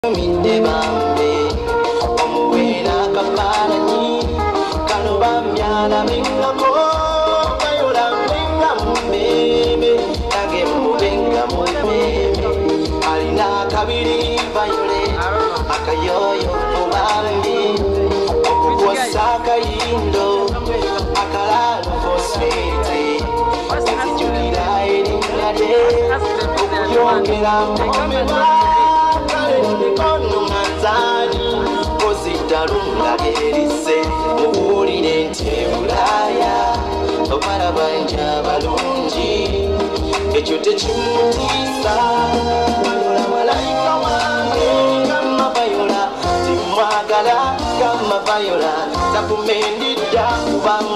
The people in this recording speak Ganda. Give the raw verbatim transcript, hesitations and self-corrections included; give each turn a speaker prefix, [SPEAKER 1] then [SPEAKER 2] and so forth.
[SPEAKER 1] Mide bambe omuwera kabalani kano bamyala bengako bayola benga mumeme nage mubenga mumeme alina kabiri bayole akayoyo mubambi okukosa akayindo akalalo fosfete ezijulira erinnyade okuyongera mumema Kono manzani Kozitarunga gerise Muhurire nti Bulaya Barabanja balungi Ekyo tekimutiisa Bayola malayika wange Kama bayola Timwagala Kama bayola Takumendidda Kubanga